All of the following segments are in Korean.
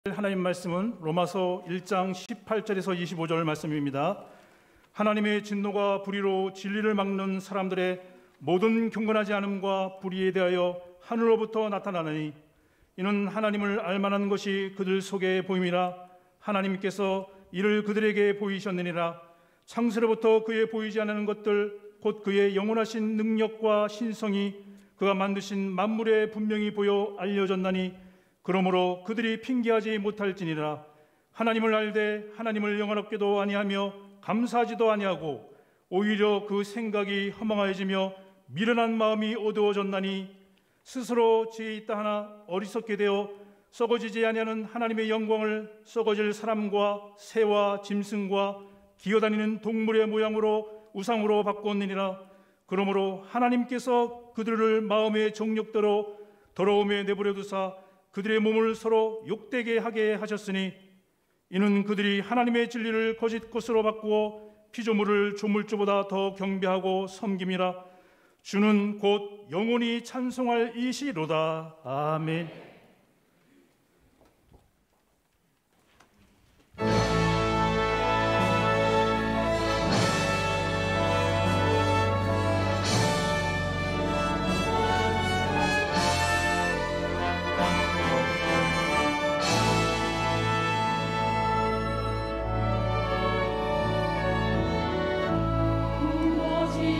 하나님 말씀은 로마서 1장 18절에서 25절 말씀입니다. 하나님의 진노가 불의로 진리를 막는 사람들의 모든 경건하지 않음과 불의에 대하여 하늘로부터 나타나니 이는 하나님을 알만한 것이 그들 속에 보임이라. 하나님께서 이를 그들에게 보이셨느니라. 창세로부터 그의 보이지 않는 것들 곧 그의 영원하신 능력과 신성이 그가 만드신 만물에 분명히 보여 알려졌나니 그러므로 그들이 핑계하지 못할지니라. 하나님을 알되 하나님을 영원롭게도 아니하며 감사하지도 아니하고 오히려 그 생각이 허망하여지며 미련한 마음이 어두워졌나니 스스로 지혜 있다 하나 어리석게 되어 썩어지지 아니하는 하나님의 영광을 썩어질 사람과 새와 짐승과 기어다니는 동물의 모양으로 우상으로 바꾸었느니라. 그러므로 하나님께서 그들을 마음의 정욕대로 더러움에 내버려 두사 그들의 몸을 서로 욕되게 하게 하셨으니 이는 그들이 하나님의 진리를 거짓 것으로 바꾸어 피조물을 조물주보다 더 경배하고 섬김이라. 주는 곧 영원히 찬송할 이시로다. 아멘.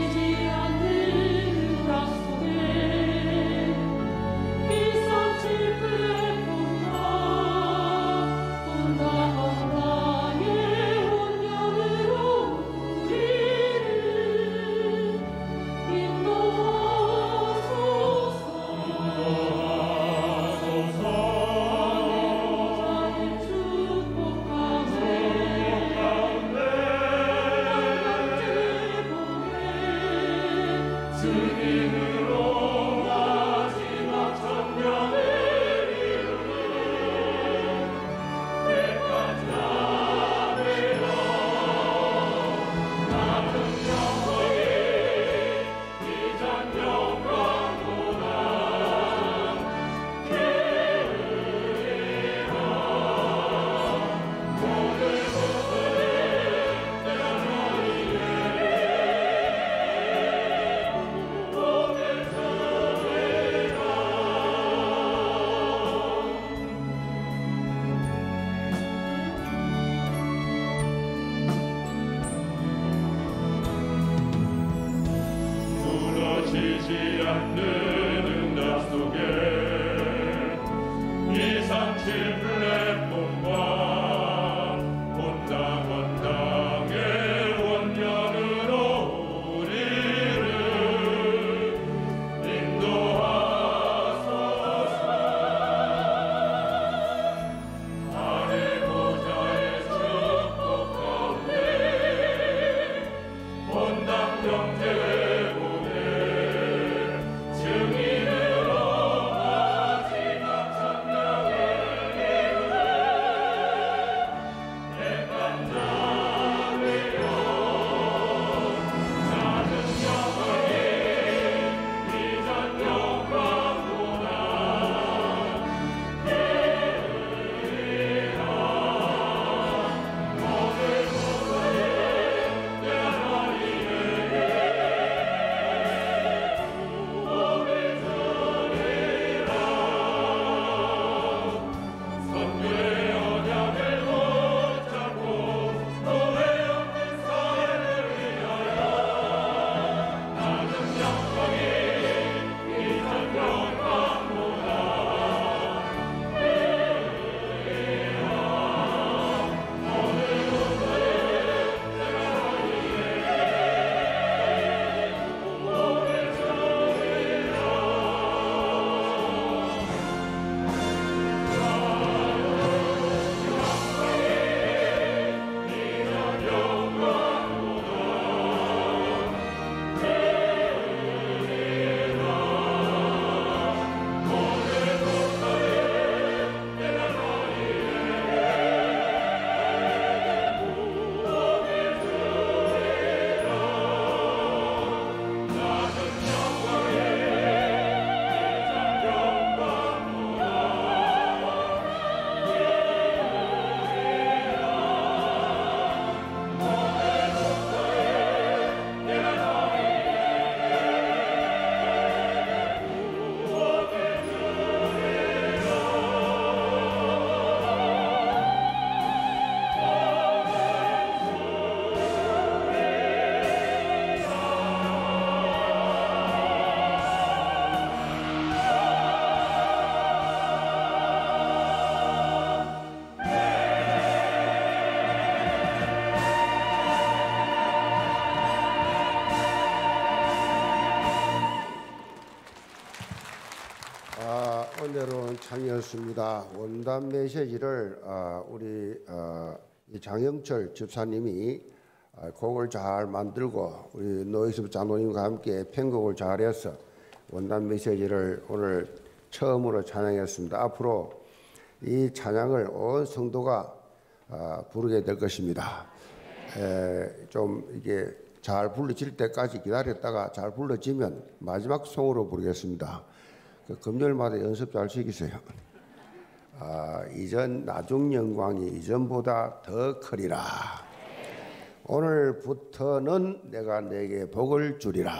주 찬양하겠습니다. 원단 메시지를 우리 이 장영철 집사님이 곡을 잘 만들고 우리 노익섭 장로님과 함께 편곡을 잘해서 원단 메시지를 오늘 처음으로 찬양했습니다. 앞으로 이 찬양을 온 성도가 부르게 될 것입니다. 좀 이게 잘 불러질 때까지 기다렸다가 잘 불러지면 마지막 송으로 부르겠습니다. 금요일마다 연습 잘 시키세요. 이전 나중 영광이 이전보다 더 크리라. 오늘부터는 내가 내게 복을 주리라.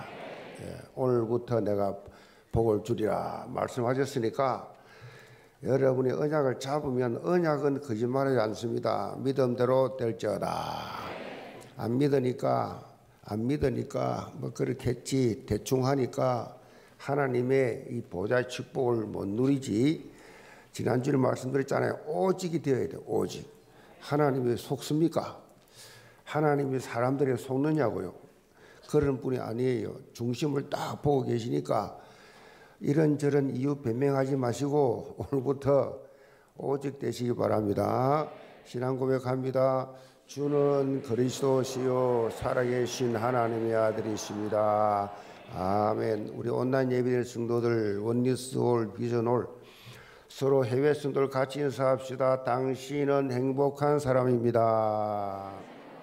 오늘부터 내가 복을 주리라 말씀하셨으니까 여러분이 언약을 잡으면 언약은 거짓말하지 않습니다. 믿음대로 될지어다. 안 믿으니까 뭐 그렇게 했지 대충 하니까 하나님의 이 보좌의 축복을 못 누리지. 지난주에 말씀드렸잖아요. 오직이 되어야 돼요. 오직. 하나님이 속습니까? 하나님이 사람들에 속느냐고요? 그런 분이 아니에요. 중심을 딱 보고 계시니까 이런저런 이유 변명하지 마시고 오늘부터 오직 되시기 바랍니다. 신앙 고백합니다. 주는 그리스도시요 살아계신 하나님의 아들이십니다. 아멘. 우리 온라인 예배될 성도들, 원리스홀, 비전홀, 서로 해외 성도들 같이 인사합시다. 당신은 행복한 사람입니다.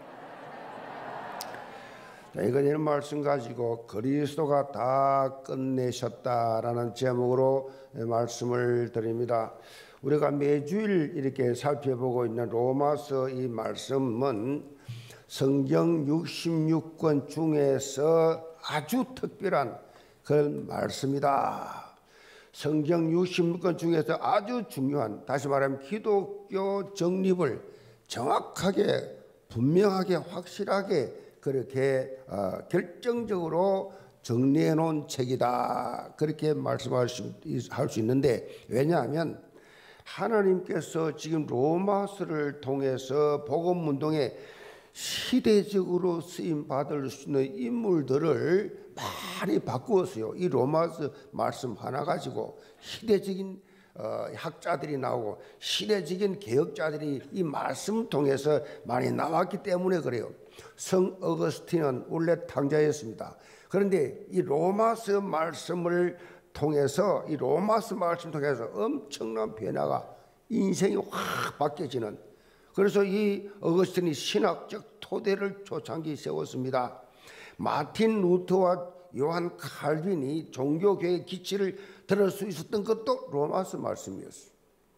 자, 이건 이런 말씀 가지고 그리스도가 다 끝내셨다라는 제목으로 말씀을 드립니다. 우리가 매주일 이렇게 살펴보고 있는 로마서 이 말씀은 성경 66권 중에서 아주 특별한 그런 말씀이다. 성경 66권 중에서 아주 중요한, 다시 말하면 기독교 정립을 정확하게 분명하게 확실하게 그렇게 결정적으로 정리해 놓은 책이다. 그렇게 말씀할 수 있는데, 왜냐하면 하나님께서 지금 로마서를 통해서 복음운동에 시대적으로 쓰임 받을 수 있는 인물들을 많이 바꾸었어요. 이 로마서 말씀 하나 가지고 시대적인 학자들이 나오고 시대적인 개혁자들이 이 말씀을 통해서 많이 나왔기 때문에 그래요. 성 어거스틴은 원래 탕자였습니다. 그런데 이 로마서 말씀을 통해서 엄청난 변화가 인생이 확 바뀌어지는, 그래서 이 어거스틴이 신학적 토대를 초창기 세웠습니다. 마틴 루터와 요한 칼빈이 종교교회의 기치를 들을 수 있었던 것도 로마서 말씀이었어요.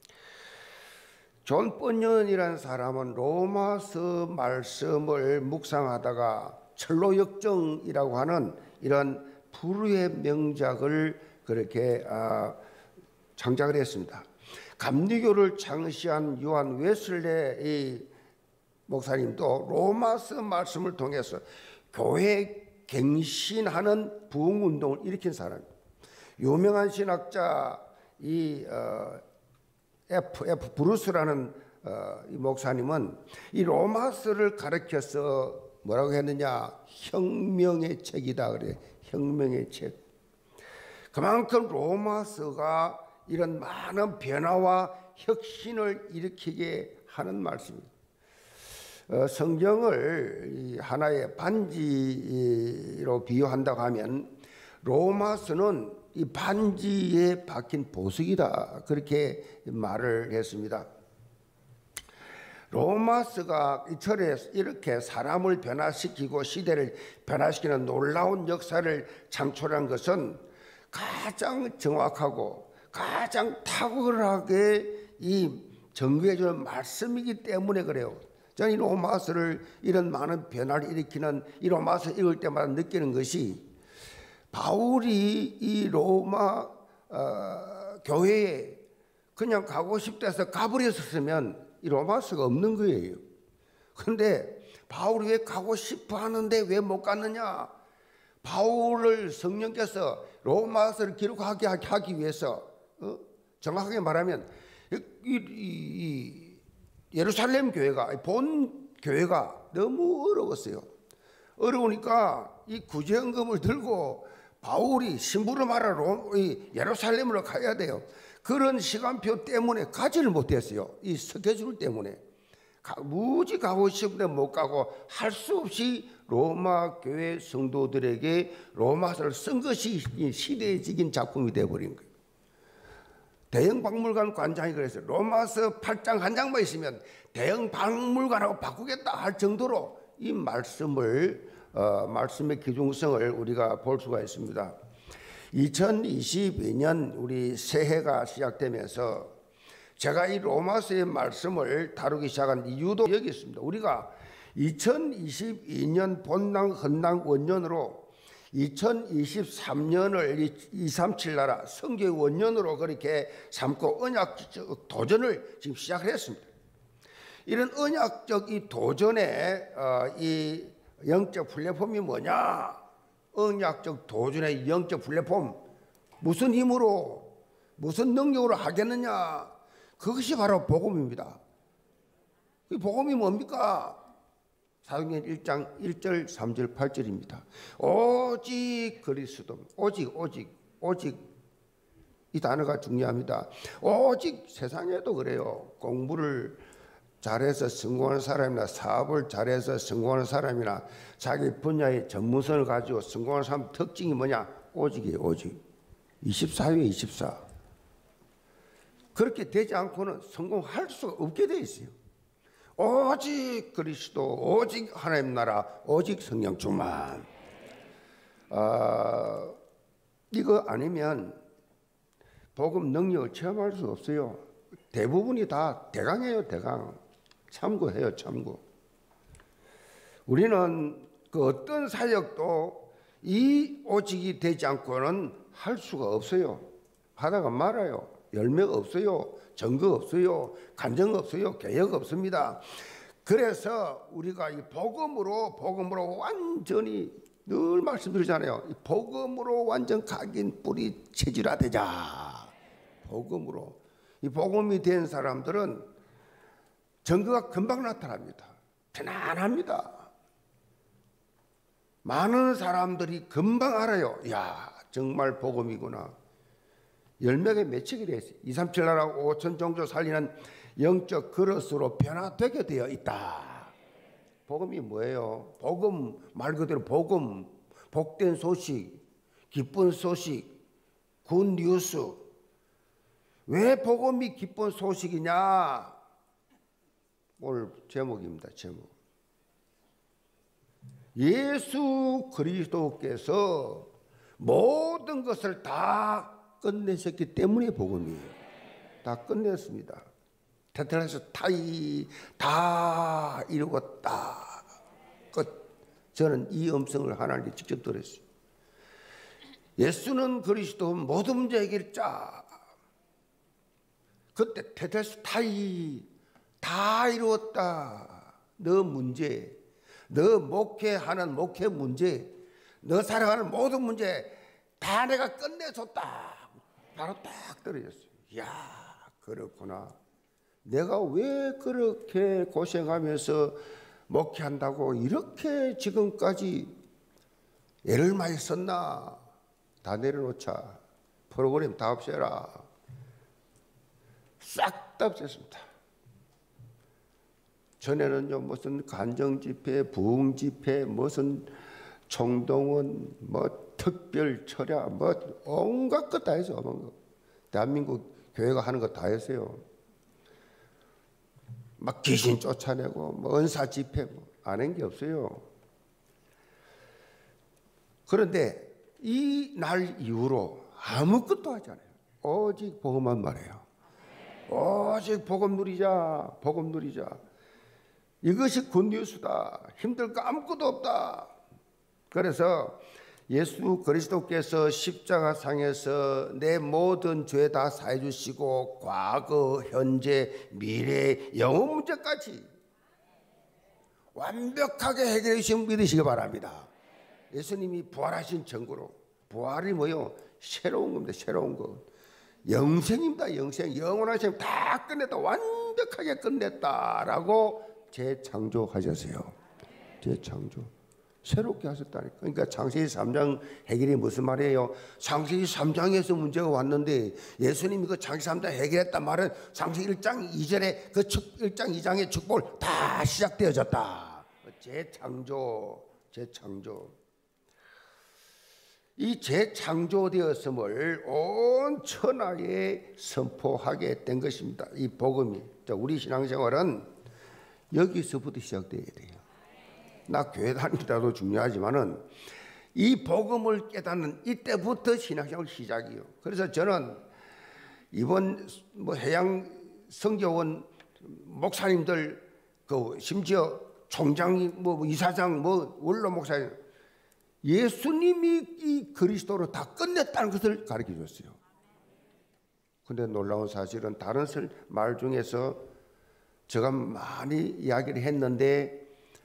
존 번연이라는 사람은 로마서 말씀을 묵상하다가 철로역정이라고 하는 이런 불후의 명작을 그렇게 창작을 했습니다. 감리교를 창시한 요한 웨슬레이 목사님도 로마서 말씀을 통해서 교회 갱신하는 부흥운동을 일으킨 사람입니다. 유명한 신학자 F. 브루스라는 이 목사님은 이 로마서를 가르쳐서 뭐라고 했느냐, 혁명의 책이다 그래. 혁명의 책. 그만큼 로마서가 이런 많은 변화와 혁신을 일으키게 하는 말씀입니다. 성경을 하나의 반지로 비유한다고 하면 로마서는 이 반지에 박힌 보석이다, 그렇게 말을 했습니다. 로마서가 이철에 이렇게 사람을 변화시키고 시대를 변화시키는 놀라운 역사를 창출한 것은 가장 정확하고 가장 탁월하게 이 전개해주는 말씀이기 때문에 그래요. 저는 이 로마서를, 이런 많은 변화를 일으키는 이 로마서 읽을 때마다 느끼는 것이, 바울이 이 로마 교회에 그냥 가고 싶다 해서 가버렸었으면 이 로마서가 없는 거예요. 그런데 바울이 왜 가고 싶어 하는데 왜 못 갔느냐? 바울을 성령께서 로마서를 기록하게 하기 위해서 정확하게 말하면 이 예루살렘 교회가, 본 교회가 너무 어려웠어요. 어려우니까 이 구제헌금을 들고 바울이 심부름하러 예루살렘으로 가야 돼요. 그런 시간표 때문에 가지를 못했어요. 이 스케줄 때문에. 무지 가고 싶은데 못 가고 할 수 없이 로마 교회 성도들에게 로마서를 쓴 것이 시대적인 작품이 되어버린 거예요. 대형 박물관 관장이 그랬어요. 로마서 8장 한 장만 있으면 대형 박물관하고 바꾸겠다 할 정도로 이 말씀의 기중성을 우리가 볼 수가 있습니다. 2022년 우리 새해가 시작되면서 제가 이 로마서의 말씀을 다루기 시작한 이유도 여기 있습니다. 우리가 2022년 본당 헌당 원년으로 2023년을 237 나라 성교의 원년으로 그렇게 삼고 언약적 도전을 지금 시작을 했습니다. 이런 언약적 이 도전의 이 영적 플랫폼이 뭐냐? 언약적 도전의 영적 플랫폼, 무슨 힘으로 무슨 능력으로 하겠느냐? 그것이 바로 복음입니다. 그 복음이 뭡니까? 사도행전 1장 1절 3절 8절입니다. 오직 그리스도, 오직 이 단어가 중요합니다. 오직 세상에도 그래요. 공부를 잘해서 성공하는 사람이나 사업을 잘해서 성공하는 사람이나 자기 분야의 전문성을 가지고 성공하는 사람 특징이 뭐냐? 오직이에요. 오직. 24에 24. 그렇게 되지 않고는 성공할 수가 없게 돼 있어요. 오직 그리스도, 오직 하나님 나라, 오직 성령 충만. 이거 아니면 복음 능력을 체험할 수 없어요. 대부분이 다 대강이에요. 대강. 참고해요. 참고. 우리는 그 어떤 사역도 이 오직이 되지 않고는 할 수가 없어요. 하다가 말아요. 열매가 없어요. 증거 없어요. 간증 없어요. 개혁 없습니다. 그래서 우리가 이 복음으로 완전히 늘 말씀드리잖아요. 이 복음으로 완전 각인 뿌리 체질화되자. 복음으로. 이 복음이 된 사람들은 증거가 금방 나타납니다. 편안합니다. 많은 사람들이 금방 알아요. 야, 정말 복음이구나. 열매가 맺히게 되어 있어요. 237 나라 5천 종족 살리는 영적 그릇으로 변화되게 되어 있다. 복음이 뭐예요? 복음 말 그대로 복음, 복된 소식, 기쁜 소식, 굿 뉴스. 왜 복음이 기쁜 소식이냐? 오늘 제목입니다. 제목. 예수 그리스도께서 모든 것을 다 끝내셨기 때문에 복음이에요. 다 끝냈습니다. 테텔레스 타이 다 이루었다. 끝. 저는 이 음성을 하나님께 직접 들었어요. 예수는 그리스도 모든 문제 해결자. 그때 테텔레스 타이 다 이루었다. 너 문제, 너 목회하는 목회 문제, 너 살아가는 모든 문제 다 내가 끝내줬다. 바로 딱 떨어졌어요. 이야, 그렇구나. 내가 왜 그렇게 고생하면서 목회한다고 이렇게 지금까지 애를 많이 썼나. 다 내려놓자. 프로그램 다 없애라. 싹 다 없앴습니다. 전에는요, 무슨 간정집회, 부흥집회, 무슨 총동원, 뭐 특별 철야, 뭐 온갖 것 다 했어요. 온갖 것. 대한민국 교회가 하는 거 다 했어요. 막 귀신 쫓아내고, 뭐 은사 집회, 안 한 게 없어요. 그런데 이 날 이후로 아무것도 하지 않아요. 오직 복음만 말해요. 오직 복음 누리자, 복음 누리자. 이것이 굿뉴스다. 힘들 거 아무것도 없다. 그래서 예수 그리스도께서 십자가상에서 내 모든 죄 다 사해 주시고 과거, 현재, 미래, 영원 문제까지 완벽하게 해결해 주신 믿으시기 바랍니다. 예수님이 부활하신 증거로. 부활이 뭐요? 새로운 겁니다. 새로운 것. 영생입니다. 영생. 영원하신 다 끝냈다. 완벽하게 끝냈다라고 재창조하셨어요. 재창조. 새롭게 하셨다니까. 그러니까 창세기 3장 해결이 무슨 말이에요? 창세기 3장에서 문제가 왔는데 예수님이 그 창세기 3장 해결했단 말은 창세기 1장 2절에 그 1장 2장의 축복을 다 시작되어졌다. 재창조. 이 재창조되었음을 온 천하에 선포하게 된 것입니다. 이 복음이. 우리 신앙생활은 여기서부터 시작돼야 돼요. 나 교회 다니다도 중요하지만은 이 복음을 깨닫는 이때부터 신앙생활 시작이요. 그래서 저는 이번 해양 성교원 목사님들 심지어 총장이 이사장 원로 목사님 예수님이 이 그리스도로 다 끝냈다는 것을 가르쳐 줬어요. 근데 놀라운 사실은 다른 말 중에서 제가 많이 이야기를 했는데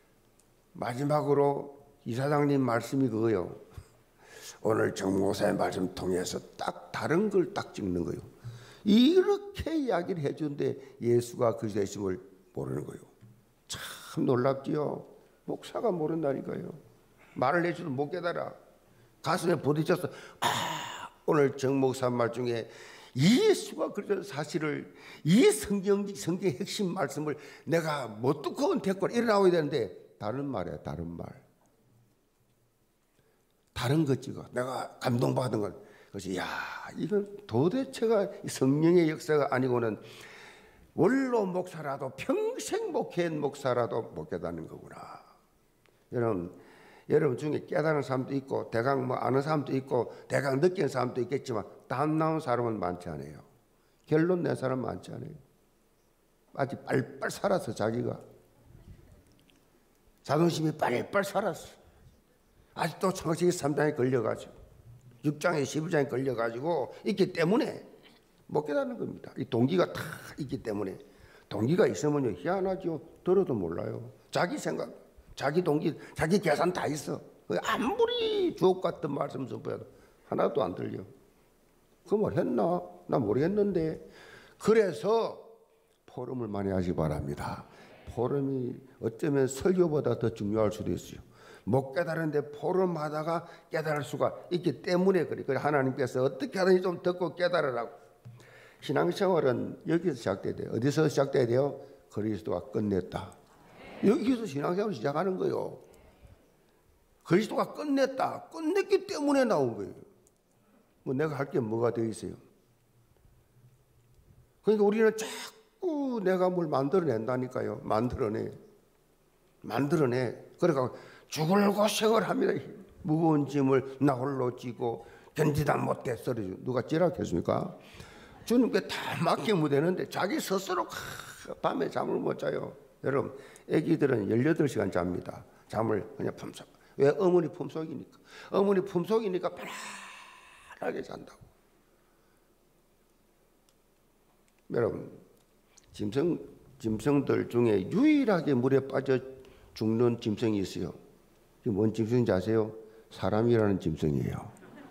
마지막으로 이사장님 말씀이 그거예요. 오늘 정 목사의 말씀 통해서 딱 다른 걸 딱 찍는 거예요. 이렇게 이야기를 해주는데 예수가 그리스도이심을 모르는 거예요. 참 놀랍지요. 목사가 모른다니까요. 말을 해줘도 못 깨달아. 가슴에 부딪혔어. 오늘 정 목사 말 중에 예수가 그리스도 사실을 이 성경의 핵심 말씀을 내가 못 듣고는 됐고 일어나야 되는데 다른 말이야. 다른 말. 다른 것 찍어. 내가 감동받은 건. 그래서 이건 도대체가 성령의 역사가 아니고는 원로 목사라도 평생 목회한 목사라도 못 깨닫는 거구나. 여러분 중에 깨달은 사람도 있고 대강 아는 사람도 있고 대강 느끼는 사람도 있겠지만 답 나온 사람은 많지 않아요. 결론 낸 사람 많지 않아요. 아직 빨빨 살았어. 자기가 자존심이 빨빨 살았어. 아직도 창세기 3장에 걸려가지고 6장에 12장에 걸려가지고 있기 때문에 못 깨닫는 겁니다. 이 동기가 다 있기 때문에. 동기가 있으면요 희한하죠. 들어도 몰라요. 자기 생각, 자기 동기, 자기 계산 다 있어. 아무리 주옥 같은 말씀 선포해도 하나도 안 들려. 그 말 했나? 나 모르겠는데. 그래서 포럼을 많이 하시기 바랍니다. 포럼이 어쩌면 설교보다 더 중요할 수도 있어요. 못 깨달은데 포럼하다가 깨달을 수가 있기 때문에 그래. 하나님께서 어떻게 하든지 좀 듣고 깨달으라고. 신앙생활은 여기서 시작돼야 돼요. 어디서 시작돼야 돼요? 그리스도가 끝냈다. 여기서 신앙생활을 시작하는 거예요. 그리스도가 끝냈다. 끝냈기 때문에 나온 거예요. 내가 할 게 뭐가 되어 있어요? 그러니까 우리는 자꾸 내가 뭘 만들어낸다니까요. 만들어내. 그러니까 죽을 고생을 합니다. 무거운 짐을 나 홀로 지고 견디다 못해 쓰러지고. 누가 찌라겠습니까? 주님께 다 맡기면 되는데 자기 스스로 밤에 잠을 못 자요. 여러분, 애기들은 18시간 잡니다. 잠을 그냥 품속. 왜? 어머니 품속이니까. 어머니 품속이니까 편안하게 잔다고. 여러분, 짐승들 중에 유일하게 물에 빠져 죽는 짐승이 있어요. 뭔 짐승인지 아세요? 사람이라는 짐승이에요.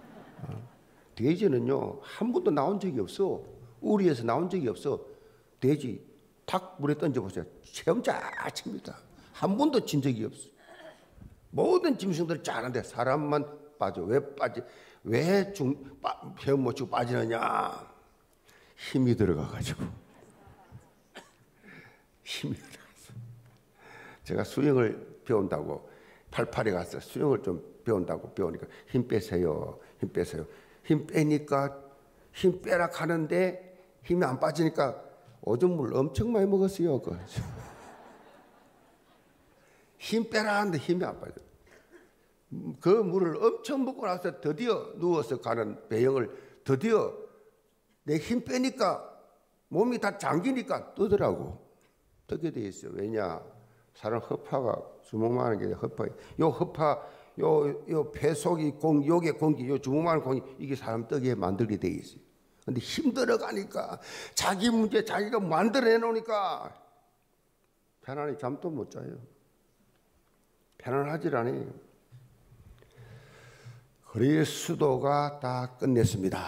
돼지는요 한 번도 나온 적이 없어. 우리에서 나온 적이 없어. 돼지 탁 물에 던져보세요. 헤엄자 칩니다. 한 번도 진 적이 없어. 모든 짐승들 잘하는데 사람만 빠져. 왜 빠지? 왜 헤엄 못 치고 빠지느냐? 힘이 들어가가지고. 힘이 들어가서. 제가 수영을 배운다고 88에 가서 수영을 좀 배우니까 힘 빼세요. 힘 빼니까 힘 빼라 하는데 힘이 안 빠지니까 오줌물 엄청 많이 먹었어요. 힘 빼라 하는데 힘이 안 빠져. 그 물을 엄청 먹고 나서 드디어 누워서 가는 배영을 드디어 내 힘 빼니까 몸이 다 잠기니까 뜨더라고. 뜨게 돼 있어요. 왜냐? 사람 허파가 주먹만한 게 허파. 요 허파 요 폐속이 요게 공기, 요 주먹만한 공기 이게 사람 뜨게 만들게 돼 있어요. 근데 힘들어 가니까 자기 문제 자기가 만들어내 놓으니까 편안히 잠도 못 자요. 편안하질 않아요. 그리스도가 다 끝냈습니다.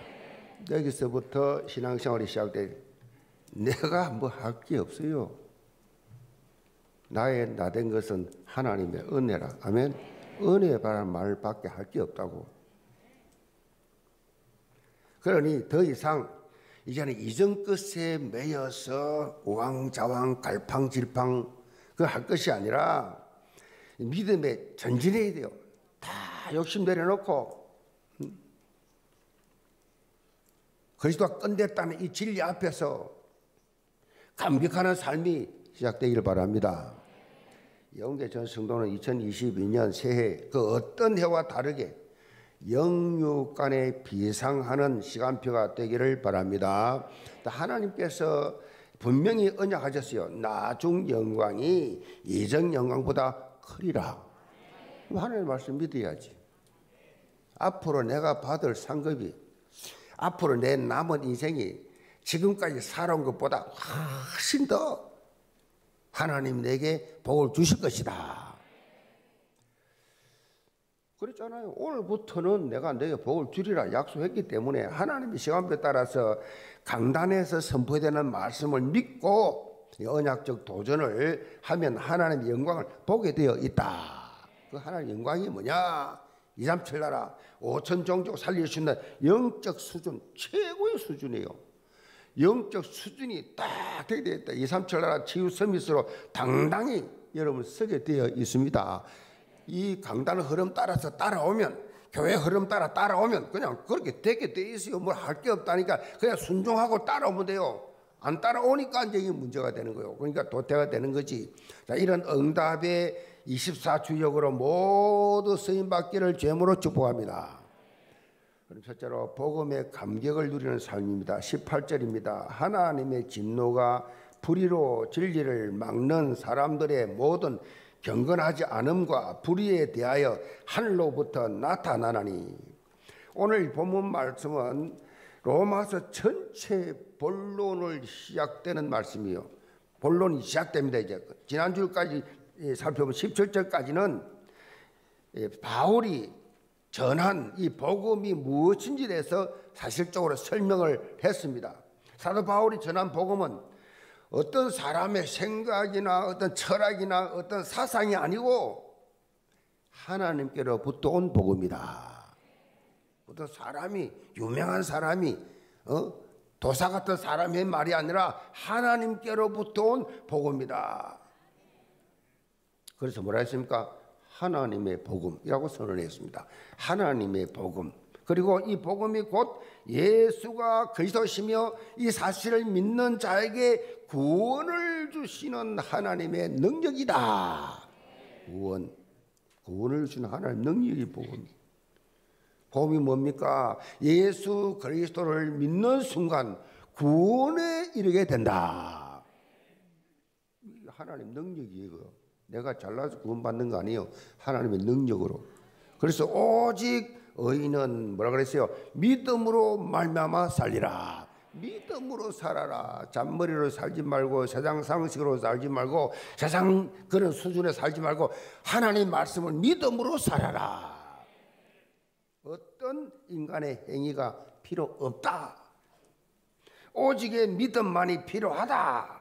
여기서부터 신앙생활이 시작돼. 내가 뭐 할 게 없어요. 나의 나된 것은 하나님의 은혜라. 아멘. 은혜라는 말밖에 할 게 없다고. 그러니 더 이상 이제는 이전 것에 매여서 우왕좌왕 갈팡질팡 그 할 것이 아니라 믿음에 전진해야 돼요. 다 욕심 내려놓고 그리스도가 끝냈다는 이 진리 앞에서 감격하는 삶이 시작되기를 바랍니다. 영계 전 성도는 2022년 새해 그 어떤 해와 다르게 영육간에 비상하는 시간표가 되기를 바랍니다. 하나님께서 분명히 언약하셨어요. 나중 영광이 이전 영광보다 크리라. 하나님의 말씀 믿어야지. 앞으로 내가 받을 상급이, 앞으로 내 남은 인생이 지금까지 살아온 것보다 훨씬 더 하나님 내게 복을 주실 것이다. 그랬잖아요. 오늘부터는 내가 너에게 복을 주리라 약속했기 때문에 하나님의 시간표에 따라서 강단에서 선포되는 말씀을 믿고 언약적 도전을 하면 하나님의 영광을 보게 되어 있다. 그 하나님의 영광이 뭐냐? 2, 3, 7 나라 5천 종족 살릴 수 있는 영적 수준, 최고의 수준이에요. 영적 수준이 딱 되게 되어 있다. 2, 3, 7 나라 치유 서밋으로 당당히 여러분 서게 되어 있습니다. 이 강단 흐름 따라서 따라오면, 교회 흐름 따라오면 그냥 그렇게 되게 돼 있어요. 뭘 할 게 없다니까 그냥 순종하고 따라오면 돼요. 안 따라오니까 이제 이게 문제가 되는 거예요. 그러니까 도태가 되는 거지. 자, 이런 응답의 24주역으로 모두 쓰임받기를 죄물로 축복합니다. 그럼 첫째로 복음의 감격을 누리는 삶입니다. 18절입니다. 하나님의 진노가 불의로 진리를 막는 사람들의 모든 경건하지 않음과 불의에 대하여 하늘로부터 나타나나니. 오늘 본문 말씀은 로마서 전체 본론을 시작되는 말씀이요. 본론이 시작됩니다. 이제 지난주까지 살펴본 17절까지는 바울이 전한 이 복음이 무엇인지에 대해서 사실적으로 설명을 했습니다. 사도 바울이 전한 복음은 어떤 사람의 생각이나 어떤 철학이나 어떤 사상이 아니고 하나님께로부터 온 복음이다. 어떤 사람이, 유명한 사람이, 도사 같은 사람의 말이 아니라 하나님께로부터 온 복음이다. 그래서 뭐라 했습니까? 하나님의 복음이라고 선언했습니다. 하나님의 복음. 그리고 이 복음이 곧 예수가 그리스도시며 이 사실을 믿는 자에게 구원을 주시는 하나님의 능력이다. 구원을 주시는 하나님의 능력이 복음. 복음이 뭡니까? 예수 그리스도를 믿는 순간 구원에 이르게 된다. 하나님 능력이에요. 내가 잘나서 구원받는 거 아니에요. 하나님의 능력으로. 그래서 오직 의인은 뭐라 그랬어요? 믿음으로 말미암아 살리라. 믿음으로 살아라. 잔머리로 살지 말고 세상 상식으로 살지 말고 세상 그런 수준에 살지 말고 하나님 말씀을 믿음으로 살아라. 어떤 인간의 행위가 필요 없다. 오직의 믿음만이 필요하다.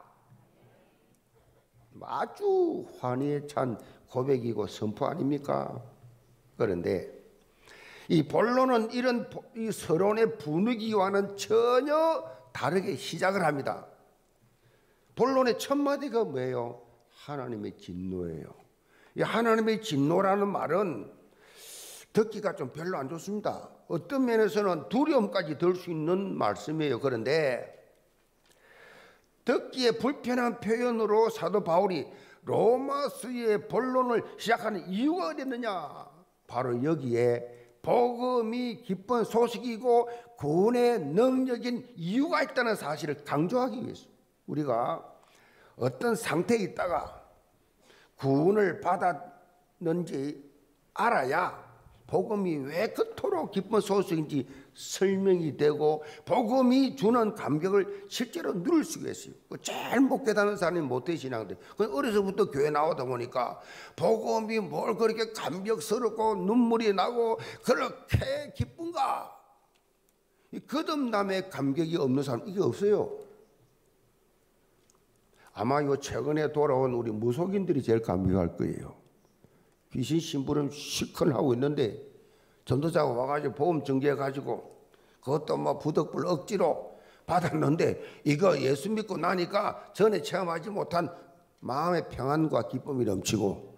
아주 환희에 찬 고백이고 선포 아닙니까? 그런데 이 본론은 이런 이 서론의 분위기와는 전혀 다르게 시작을 합니다. 본론의 첫 마디가 뭐예요? 하나님의 진노예요. 이 하나님의 진노라는 말은 듣기가 좀 별로 안 좋습니다. 어떤 면에서는 두려움까지 들 수 있는 말씀이에요. 그런데 듣기에 불편한 표현으로 사도 바울이 로마서의 본론을 시작하는 이유가 어딨느냐? 바로 여기에 복음이 기쁜 소식이고 구원의 능력인 이유가 있다는 사실을 강조하기 위해서 우리가 어떤 상태에 있다가 구원을 받았는지 알아야 복음이 왜 그토록 기쁜 소식인지 설명이 되고 복음이 주는 감격을 실제로 누릴 수가 있어요. 제일 못 깨닫는 사람이 모태신앙들. 어려서부터 교회 나오다 보니까 복음이 뭘 그렇게 감격스럽고 눈물이 나고 그렇게 기쁜가? 이 거듭남의 감격이 없는 사람 이게 없어요. 아마 요 최근에 돌아온 우리 무속인들이 제일 감격할 거예요. 귀신 심부름 실컷 하고 있는데 전도자가 와가지고 보험 정지해가지고 그것도 뭐 부득불 억지로 받았는데 이거 예수 믿고 나니까 전에 체험하지 못한 마음의 평안과 기쁨이 넘치고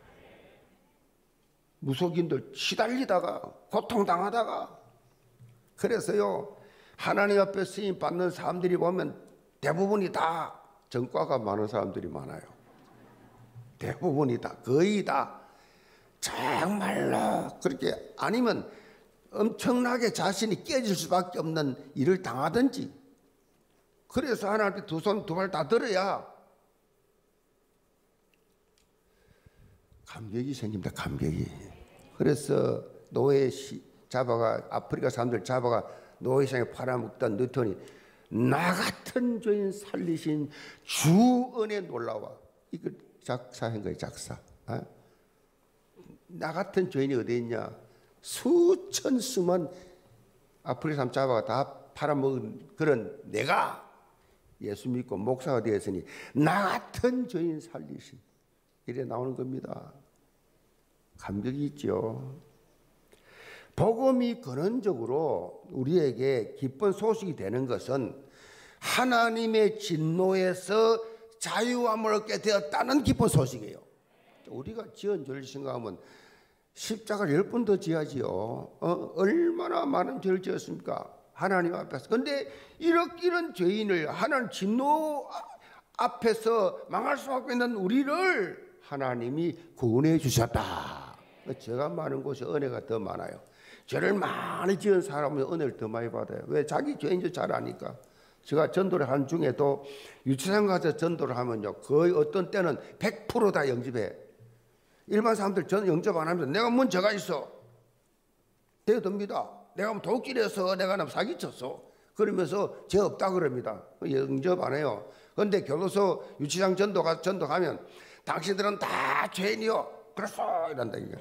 무속인들 시달리다가 고통당하다가 그래서요 하나님 앞에 쓰임 받는 사람들이 보면 대부분이 다 전과가 많은 사람들이 많아요. 대부분이 다 거의 다 정말로 그렇게 아니면 엄청나게 자신이 깨질 수밖에 없는 일을 당하든지 그래서 하나님께 두 손 두 발 다 들어야 감격이 생깁니다. 감격이. 그래서 노예 잡아가 아프리카 사람들 잡아가 노예상에 팔아먹던 뉴턴이 나 같은 죄인 살리신 주 은혜 놀라워. 이거 작사한 거예요. 작사. 나 같은 죄인이 어디 있냐. 수천 수만 아프리카 사람 잡아가 다 팔아먹은 그런 내가 예수 믿고 목사가 되었으니 나 같은 죄인 살리신 이래 나오는 겁니다. 감격이 있죠. 복음이 근원적으로 우리에게 기쁜 소식이 되는 것은 하나님의 진노에서 자유함을 얻게 되었다는 기쁜 소식이에요. 우리가 지은 죄를 생각하면 십자가를 10번 더 지어야지요. 얼마나 많은 죄를 지었습니까? 하나님 앞에서. 근데 이런 죄인을 하나님 진노 앞에서 망할 수밖에 없는 우리를 하나님이 구원해 주셨다. 죄가 많은 곳이 은혜가 더 많아요. 죄를 많이 지은 사람은 은혜를 더 많이 받아요. 왜? 자기 죄인 줄 잘 아니까. 제가 전도를 한 중에도 유치장 가서 전도를 하면요 거의 어떤 때는 100% 다 영접해. 일반 사람들 저는 영접 안 하면서 내가 뭔 죄가 있어? 대듭니다. 내가 뭐 도끼려서 내가 사기쳤어. 그러면서 죄 없다 그럽니다. 영접 안 해요. 그런데 교도소 유치장 전도하면 당신들은 다 죄인이요. 그랬어 이란다 이게.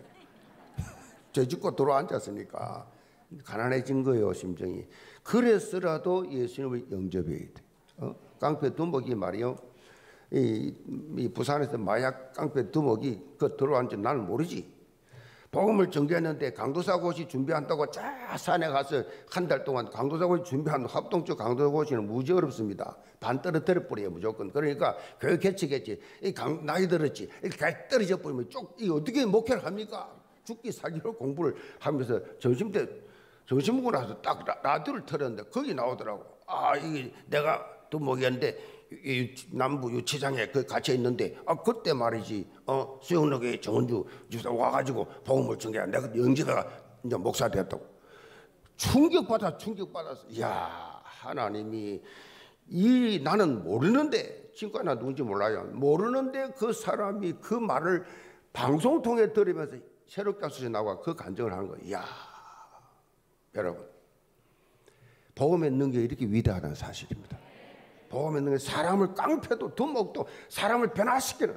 죄 짓고 들어앉았으니까 가난해진 거예요 심정이. 그래서라도 예수님을 영접해야 돼. 깡패 두목이 말이요. 이 부산에서 마약 깡패 두목이 그 들어앉은 나는 모르지. 복음을 전개했는데 강도사고시 준비한다고 자 산에 가서 한 달 동안 강도사고시 준비한 합동적 강도사고시는 무지 어렵습니다. 반 떨어뜨려 버려요 무조건. 그러니까 교육 개척했지. 나이 들었지. 이렇게 떨어져 버리면 이 어떻게 목회를 합니까? 죽기 살기로 공부를 하면서 점심 먹고 나서 딱 라디오를 틀었는데 거기 나오더라고. 이게 내가 두목이었는데 남부 유치장에 그 갇혀 있는데 그때 말이지 수영록의 정은주 주사 와가지고 복음을 전개 내가 영지다가 이제 목사 되었다고. 충격받았어. 이야 하나님이 나는 모르는데 지금까지 나 누군지 몰라요. 모르는데 그 사람이 그 말을 방송 통해 들으면서 새롭게 수시 나와 그 간증을 하는 거예요. 이야 여러분 복음의 능력이 이렇게 위대하다는 사실입니다. 복음의 능력이 사람을 깡패도 두목도 사람을 변화시키는.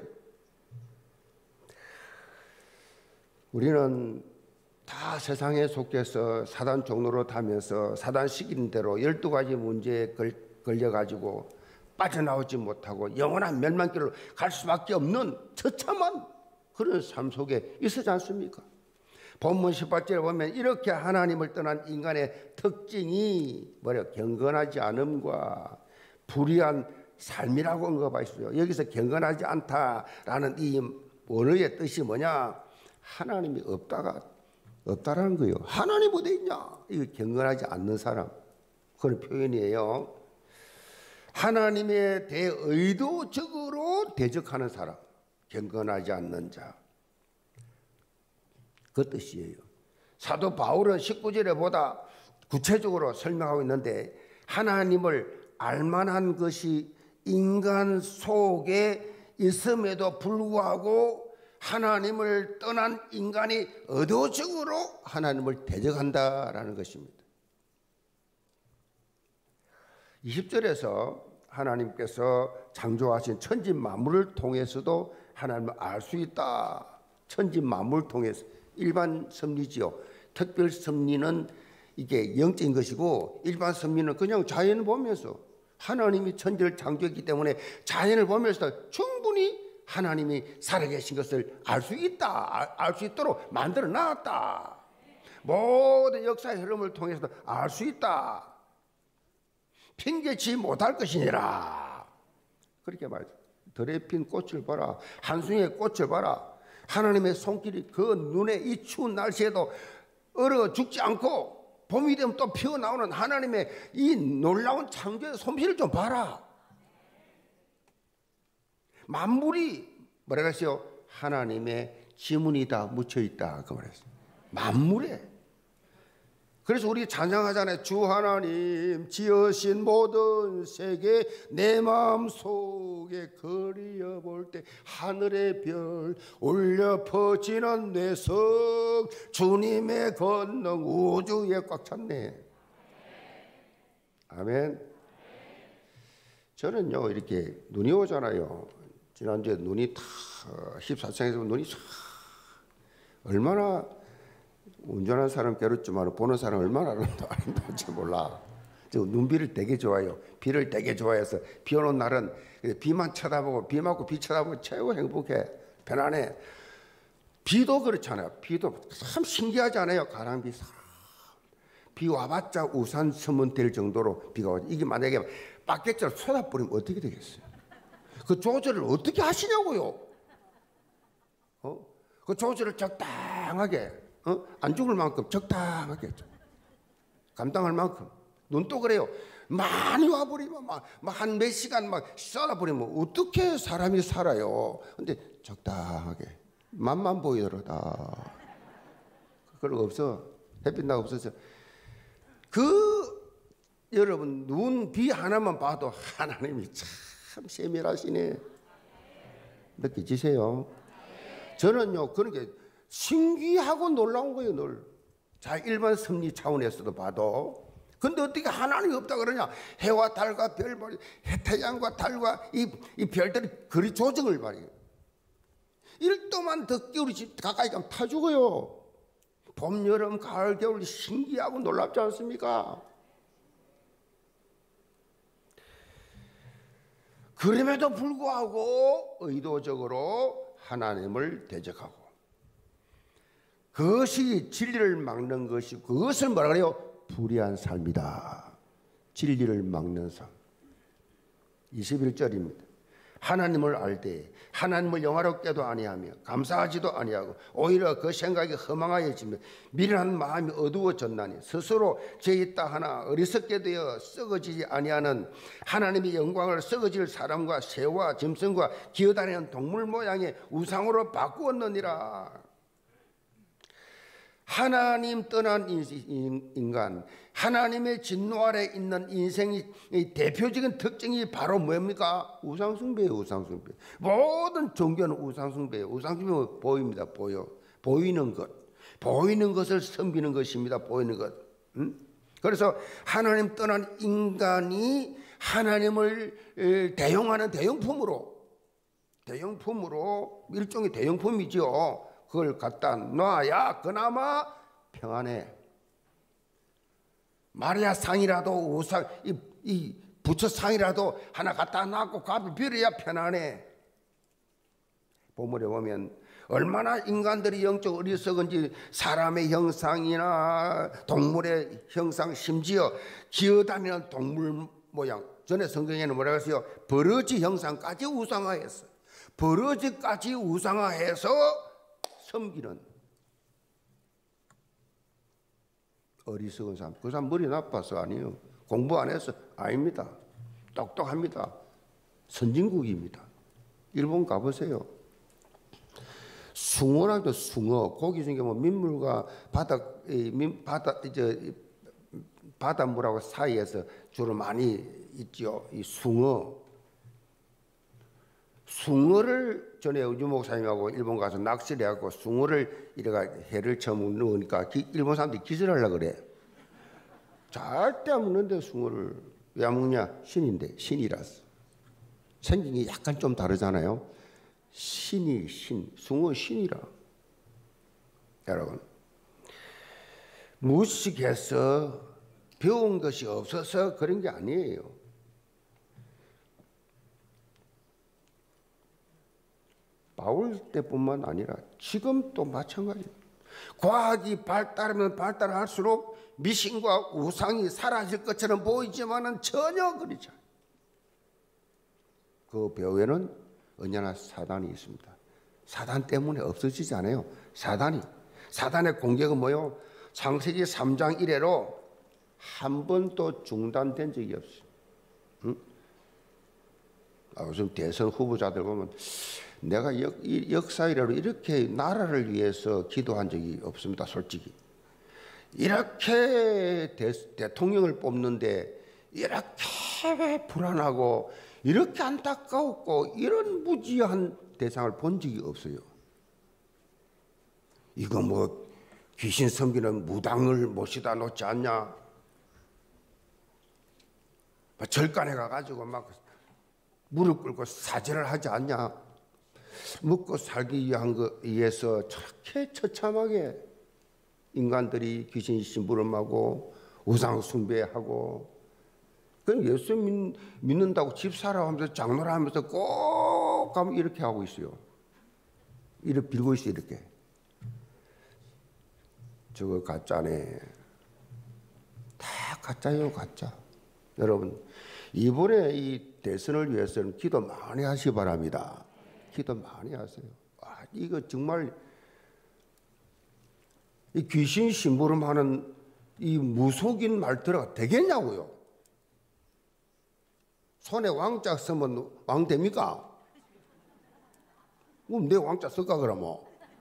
우리는 다 세상에 속해서 사단 종로로 타면서 사단 시키는 대로 12가지 문제에 걸려가지고 빠져나오지 못하고 영원한 멸망길로 갈 수밖에 없는 처참한 그런 삶 속에 있었지 않습니까? 본문 18절에 보면 이렇게 하나님을 떠난 인간의 특징이 경건하지 않음과 불의한 삶이라고 언급하셨어요. 여기서 경건하지 않다라는 이 원어의 뜻이 뭐냐? 하나님이 없다라는 거예요. 하나님 어디 있냐? 이거 경건하지 않는 사람 그런 표현이에요. 하나님에 대해 의도적으로 대적하는 사람, 경건하지 않는 자. 그 뜻이에요. 사도 바울은 19절에 보다 구체적으로 설명하고 있는데 하나님을 알만한 것이 인간 속에 있음에도 불구하고 하나님을 떠난 인간이 의도적으로 하나님을 대적한다라는 것입니다. 20절에서 하나님께서 창조하신 천지 만물을 통해서도 하나님을 알 수 있다. 천지 만물을 통해서 일반 섭리지요. 특별 섭리는 이게 영적인 것이고 일반 섭리는 그냥 자연을 보면서 하나님이 천지를 창조했기 때문에 자연을 보면서 충분히 하나님이 살아계신 것을 알 수 있다. 알 수 있도록 만들어 놨다. 모든 역사의 흐름을 통해서 알 수 있다. 핑계치 못할 것이니라. 그렇게 말해요. 들에 핀 꽃을 봐라. 한송이의 꽃을 봐라. 하나님의 손길이 그 눈에 이 추운 날씨에도 얼어 죽지 않고 봄이 되면 또 피어나오는 하나님의 이 놀라운 창조의 솜씨를 좀 봐라. 만물이 뭐라 그랬어요? 하나님의 지문이 다 묻혀있다 그 말했어요. 만물에. 그래서 우리 찬양하잖아요. 주 하나님 지으신 모든 세계 내 마음속에 그리어 볼 때 하늘의 별 올려 퍼지는 뇌성 주님의 권능 우주에 꽉 찼네. 아멘. 저는요 이렇게 눈이 오잖아요. 지난주에 눈이 다 14층에서 눈이 쫙 얼마나 운전하는 사람 괴롭지만 보는 사람 얼마나 아름다운지 몰라. 저 눈비를 되게 좋아해요. 비를 되게 좋아해서 비 오는 날은 비만 쳐다보고 비 맞고 비 쳐다보고 최고 행복해. 편안해. 비도 그렇잖아요. 비도 참 신기하지 않아요? 가랑비 비 와봤자 우산 쓰면 될 정도로 비가 오죠. 이게 만약에 바켓처럼 쏟아버리면 어떻게 되겠어요? 그 조절을 어떻게 하시냐고요? 그 조절을 적당하게 안 죽을 만큼 적당하게 감당할 만큼. 눈도 그래요. 많이 와버리면 막 한 몇 시간 막 쏟아버리면 어떻게 사람이 살아요? 근데 적당하게 맛만 보이더라다. 그런 거 없어. 햇빛 나 없어서 여러분 눈 비 하나만 봐도 하나님이 참 세밀하시네. 느끼시세요? 저는요 그런 게 신기하고 놀라운 거예요, 늘. 자, 일반 섭리 차원에서도 봐도. 근데 어떻게 하나님이 없다 그러냐? 해와 달과 별벌, 태양과 달과 이 별들이 그리 조정을 말이에요. 1도만 더 기울이지 가까이 가면 타 죽어요. 봄, 여름, 가을, 겨울 신기하고 놀랍지 않습니까? 그럼에도 불구하고 의도적으로 하나님을 대적하고 그것이 진리를 막는 것이 그것을 뭐라 그래요? 불의한 삶이다. 진리를 막는 삶. 21절입니다. 하나님을 알되 하나님을 영화롭게도 아니하며 감사하지도 아니하고 오히려 그 생각이 허망하여지며 미련한 마음이 어두워졌나니 스스로 죄 있다 하나 어리석게 되어 썩어지지 아니하는 하나님의 영광을 썩어질 사람과 새와 짐승과 기어다니는 동물 모양의 우상으로 바꾸었느니라. 하나님 떠난 인간, 하나님의 진노 아래 있는 인생의 대표적인 특징이 바로 뭡니까? 우상숭배예요. 우상숭배. 모든 종교는 우상숭배예요. 우상숭배는 보입니다. 보이는 것. 보이는 것을 섬기는 것입니다. 보이는 것. 그래서 하나님 떠난 인간이 하나님을 대용하는 대용품으로 일종의 대용품이죠. 그걸 갖다 놔야 그나마 평안해. 마리아 상이라도 우상 이 부처 상이라도 하나 갖다 놔고 값을 빌어야 편안해. 본문에 보면 얼마나 인간들이 영적 어리석은지 사람의 형상이나 동물의 형상 심지어 기어다니는 동물 모양. 전에 성경에는 뭐라고 했어요? 버러지 형상까지 우상화했어. 버러지까지 우상화해서 섬기는 어리석은 사람. 그 사람 머리 나빠서 아니에요. 공부 안 해서 아닙니다. 똑똑합니다. 선진국입니다. 일본 가보세요. 숭어라도 숭어. 고기 중에 뭐 민물과 바닷물하고 사이에서 주로 많이 있죠. 이 숭어. 숭어를 전에 우주 목사님하고 일본 가서 낚시를 해갖고 숭어를 이래가 해를 처음 넣으니까 일본 사람들이 기절하려고 그래. 절대 안 먹는데 숭어를 왜 안 먹냐? 신인데, 신이라서. 생긴 게 약간 좀 다르잖아요. 신이 신, 숭어 신이라. 여러분, 무식해서 배운 것이 없어서 그런 게 아니에요. 바울 때뿐만 아니라 지금 또 마찬가지예요. 과학이 발달하면 발달할수록 미신과 우상이 사라질 것처럼 보이지만은 전혀 그렇지 않아요. 그 배후에는 언제나 사단이 있습니다. 사단 때문에 없어지지 않아요. 사단의 공격은 뭐요? 창세기 3장 이래로 한 번도 중단된 적이 없어요. 응? 요즘 대선 후보자들 보면 내가 역사 이래로 이렇게 나라를 위해서 기도한 적이 없습니다. 솔직히 이렇게 대통령을 뽑는데 이렇게 불안하고 이렇게 안타까웠고 이런 무지한 대상을 본 적이 없어요. 이거 뭐 귀신 섬기는 무당을 모시다 놓지 않냐? 절간에 가가지고 막 무릎 꿇고 사죄를 하지 않냐? 먹고 살기 위해서 저렇게 처참하게 인간들이 귀신 심부름하고 우상 숭배하고, 그럼 예수 믿는다고 집사라 하면서 장로라 하면서 꼭 가면 이렇게 하고 있어요. 이렇게 빌고 있어요. 이렇게. 저거 가짜네. 다 가짜예요, 가짜. 여러분, 이번에 이 대선을 위해서는 기도 많이 하시기 바랍니다. 기도 많이 하세요. 이거 정말 이 귀신 심부름하는 이 무속인 말들어가 되겠냐고요. 손에 왕자 쓰면 왕 됩니까? 그럼 내 왕자 쓸까 그러면?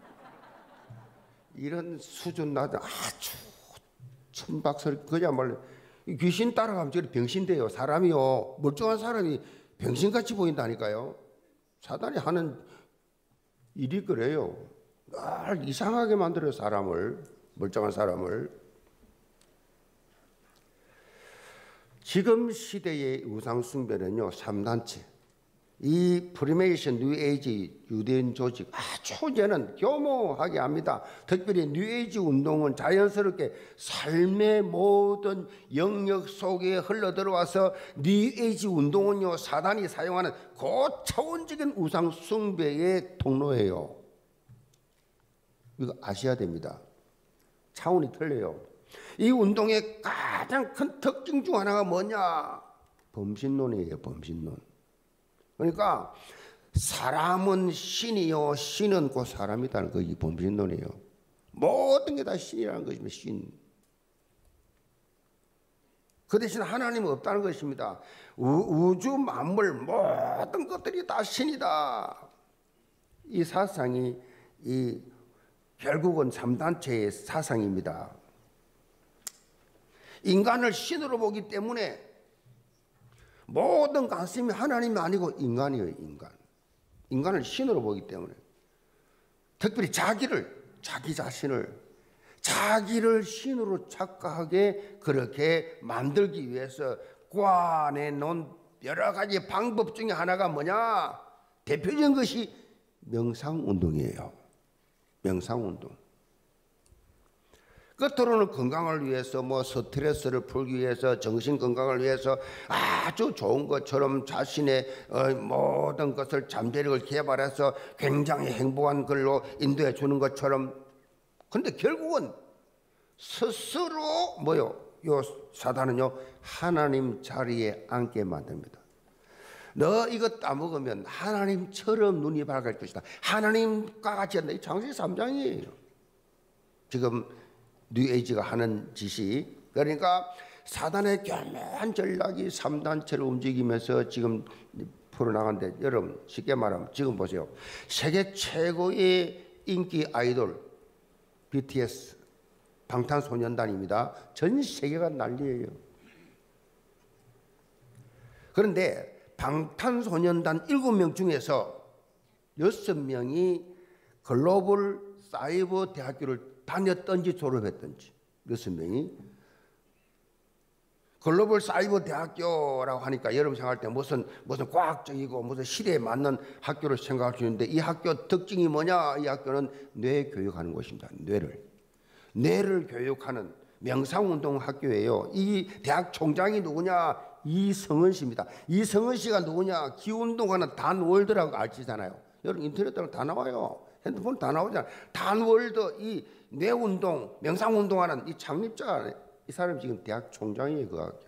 이런 수준 나도 아주 천박스럽게 그야말로 귀신 따라가면 저리 병신돼요. 사람이요, 멀쩡한 사람이 병신같이 보인다니까요. 사단이 하는 일이 그래요. 늘 이상하게 만들어요. 사람을, 멀쩡한 사람을. 지금 시대의 우상숭배는요, 3단체. 이 프리메이션 뉴에이지 유대인 조직 아주 이제는 교모하게 합니다. 특별히 뉴에이지 운동은 자연스럽게 삶의 모든 영역 속에 흘러들어와서 뉴에이지 운동은요, 사단이 사용하는 고차원적인 우상 숭배의 통로예요. 이거 아셔야 됩니다. 차원이 틀려요. 이 운동의 가장 큰 특징 중 하나가 뭐냐? 범신론이에요. 범신론. 그러니까 사람은 신이요, 신은 곧 사람이라는 거, 이 범신론이에요. 모든 게 다 신이라는 것입니다. 신. 그 대신 하나님은 없다는 것입니다. 우주 만물 모든 것들이 다 신이다. 이 사상이 결국은 3단체의 사상입니다. 인간을 신으로 보기 때문에 모든 관심이 하나님이 아니고 인간이에요. 인간을 신으로 보기 때문에 특별히 자기 자신을 신으로 착각하게 그렇게 만들기 위해서 꽈내놓은 여러 가지 방법 중에 하나가 뭐냐? 대표적인 것이 명상운동이에요. 명상운동. 겉으로는 건강을 위해서, 스트레스를 풀기 위해서, 정신 건강을 위해서 아주 좋은 것처럼 자신의 모든 것을 잠재력을 개발해서 굉장히 행복한 걸로 인도해 주는 것처럼, 그런데 결국은 스스로 요 사단은요, 하나님 자리에 앉게 만듭니다. 너 이거 따먹으면 하나님처럼 눈이 밝을 것이다. 하나님과 같이 한다. 이 창세기 3장이에요. 지금 뉴에이지가 하는 짓이. 그러니까 사단의 교묘한 전략이 3단체를 움직이면서 지금 풀어나가는데, 여러분 쉽게 말하면 지금 보세요. 세계 최고의 인기 아이돌 BTS, 방탄소년단입니다. 전 세계가 난리예요. 그런데 방탄소년단 7명 중에서 6명이 글로벌 사이버 대학교를 다녔던지 졸업했던지, 6명이. 글로벌 사이버 대학교라고 하니까 여러분 생각할 때 무슨 과학적이고 무슨 시대에 맞는 학교를 생각할 수 있는데, 이 학교 특징이 뭐냐? 이 학교는 뇌 교육하는 곳입니다. 뇌를 교육하는 명상운동 학교예요. 이 대학 총장이 누구냐? 이성은 씨입니다. 이성은 씨가 누구냐? 기운동하는 단월드라고 아시잖아요. 여러분 인터넷 다 나와요. 핸드폰 다 나오잖아. 단월드 이 뇌운동, 명상운동하는 이 창립자, 이 사람이 지금 대학 총장이에요. 그 학교.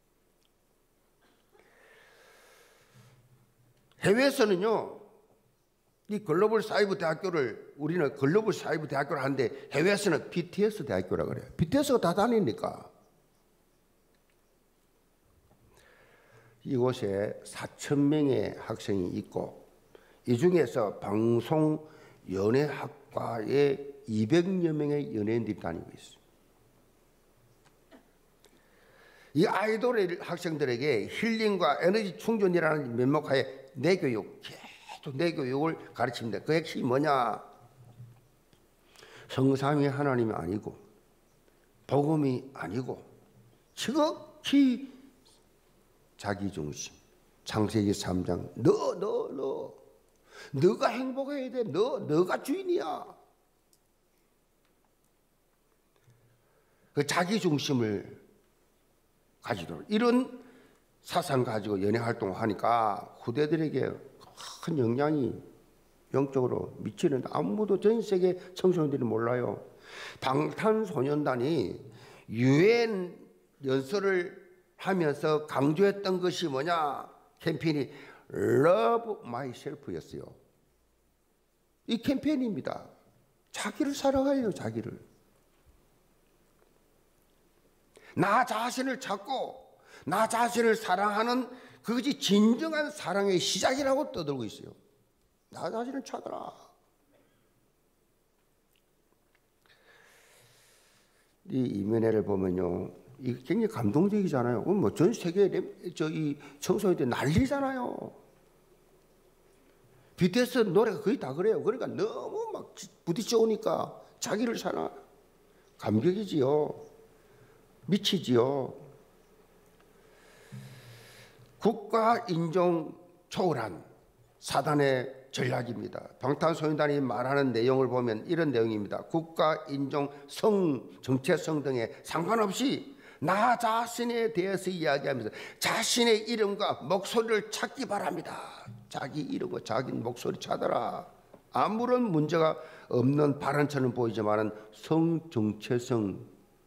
해외에서는요, 이 글로벌 사이버 대학교를, 우리는 글로벌 사이버 대학교를 하는데 해외에서는 BTS 대학교라 그래요. BTS가 다 다니니까. 이곳에 4,000명의 학생이 있고, 이 중에서 방송연예학과에 200여 명의 연예인들이 다니고 있어요. 이 아이돌의 학생들에게 힐링과 에너지 충전이라는 면목하에 내교육, 계속 내교육을 가르칩니다. 그 핵심이 뭐냐? 성삼위 하나님이 아니고 복음이 아니고 지극히 자기중심. 창세기 3장 너가 행복해야 돼. 너가 주인이야. 그 자기중심을 가지도록 이런 사상 가지고 연예 활동을 하니까 후대들에게 큰 영향이 영적으로 미치는데 아무도 전 세계 청소년들이 몰라요. 방탄소년단이 유엔 연설을 하면서 강조했던 것이 뭐냐? 캠페인이 Love Myself였어요. 이 캠페인입니다. 자기를 사랑해요. 자기를. 나 자신을 찾고 나 자신을 사랑하는 그것이 진정한 사랑의 시작이라고 떠들고 있어요. 나 자신을 찾아라. 이 이면회를 보면요, 이게 굉장히 감동적이잖아요. 뭐 전 세계 이 청소년들 난리잖아요. BTS 노래가 거의 다 그래요. 그러니까 너무 막 부딪혀 오니까 자기를 사랑. 감격이지요. 미치지요. 국가 인종 초월한 사단의 전략입니다. 방탄소년단이 말하는 내용을 보면 이런 내용입니다. 국가 인종 성 정체성 등에 상관없이 나 자신에 대해서 이야기하면서 자신의 이름과 목소리를 찾기 바랍니다. 자기 이름과 자기 목소리 찾아라. 아무런 문제가 없는 발언처럼 보이지만은 성 정체성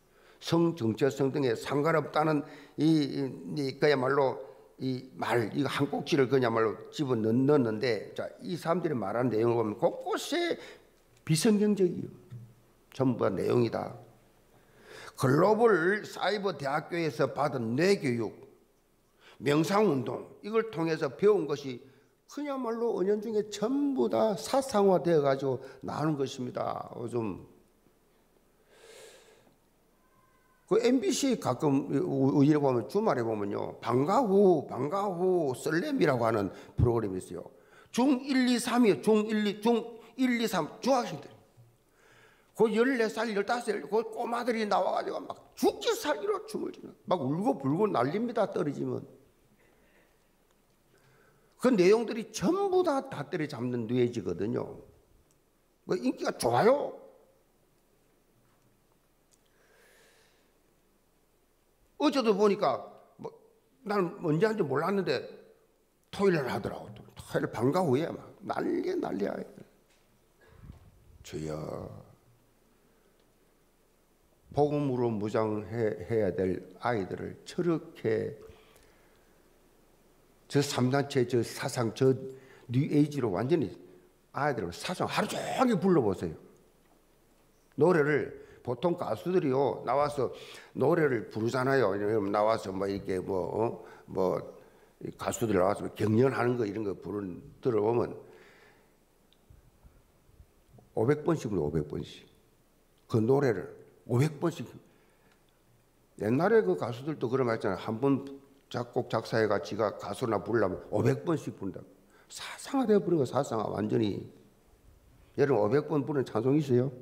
등에 상관없다는 그야말로 이거 한 꼭지를 그야말로 집어 넣는데, 자, 이 사람들이 말하는 내용을 보면 곳곳에 비성경적이에요. 전부 다 내용이다. 글로벌 사이버 대학교에서 받은 뇌교육, 명상운동, 이걸 통해서 배운 것이 그야말로 은연중에 전부 다 사상화되어 가지고 나오는 것입니다. 그 MBC 가끔 우연히 보면 주말에 보면요, 방과후 썰렘이라고 하는 프로그램이 있어요. 중1, 2, 3이요. 중1, 2, 3 중학생들. 그 14살, 15살 그 꼬마들이 나와가지고 막 죽기 살기로 춤을 추는, 막 울고 불고 난립니다. 떨어지면. 그 내용들이 전부 다 때려잡는 뇌지거든요. 그 인기가 좋아요. 어제도 보니까 나는 언제 한지 몰랐는데 토요일을 하더라고. 토요일 방과 후에 막 난리야. 주여, 복음으로 무장해야 될 아이들을 저렇게 저 3단체 저 사상 저 뉴에이지로 완전히 아이들을 사상 하루 종일 불러보세요. 노래를 보통 가수들이요 나와서 노래를 부르잖아요. 나와서 뭐 이렇게 가수들 나와서 경연하는 거 이런 거 들어보면 500번씩 불러. 500번씩 그 노래를 500번씩. 옛날에 그 가수들도 그런 말 했잖아요. 한 번 작곡 작사해가 지가 가수나 부르려면 500번씩 부른다. 사상화되어 부른 거. 사상화 완전히. 여러분 500번 부르는 찬송 있어요?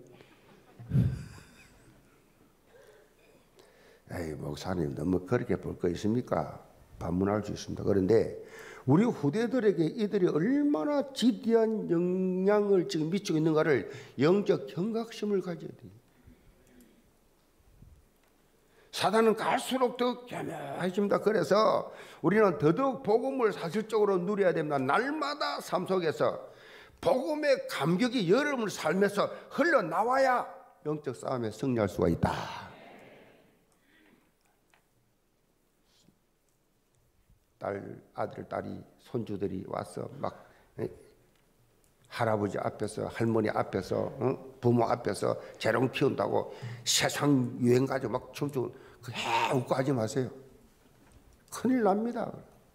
에이, 목사님 너무 그렇게 볼 거 있습니까? 반문할 수 있습니다. 그런데 우리 후대들에게 이들이 얼마나 지대한 영향을 지금 미치고 있는가를 영적 경각심을 가져야 돼요. 사단은 갈수록 더 교묘해집니다. 그래서 우리는 더더욱 복음을 사실적으로 누려야 됩니다. 날마다 삶 속에서 복음의 감격이 여러분의 삶에서 흘러나와야 영적 싸움에 승리할 수가 있다. 아들, 딸이, 손주들이 와서 막 할아버지 앞에서, 할머니 앞에서, 부모 앞에서 재롱 피운다고 세상 유행 가지고 막 춤추고 웃고 하지 마세요. 큰일 납니다.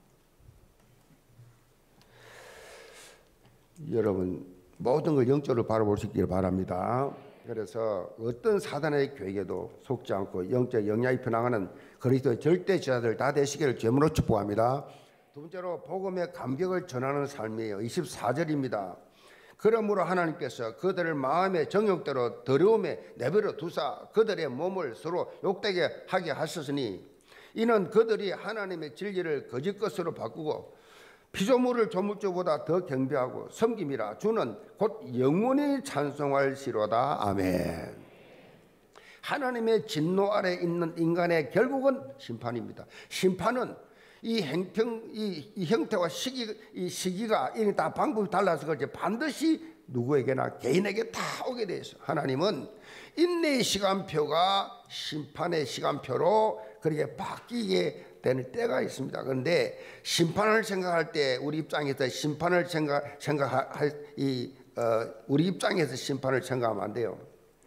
여러분 모든 걸 영적으로 바라볼 수 있기를 바랍니다. 그래서 어떤 사단의 계획에도 속지 않고 영적 영향이 편나가는 그리스도의 절대 지자들 다 되시기를 주님으로 축복합니다. 두 번째로 복음의 감격을 전하는 삶이에요. 24절입니다. 그러므로 하나님께서 그들을 마음의 정욕대로 더러움에 내버려 두사 그들의 몸을 서로 욕되게 하게 하셨으니 이는 그들이 하나님의 진리를 거짓 것으로 바꾸고 피조물을 조물주보다 더 경배하고 섬김이라 주는 곧 영원히 찬송할 시로다. 아멘. 하나님의 진노 아래 있는 인간의 결국은 심판입니다. 심판은 이 형태와 시기가 이게 다 방법이 달라서 그렇지 반드시 누구에게나 개인에게 다 오게 돼 있어요. 하나님은 인내의 시간표가 심판의 시간표로 그렇게 바뀌게 되는 때가 있습니다. 그런데 심판을 생각할 때 우리 입장에서 심판을 우리 입장에서 심판을 생각하면 안 돼요.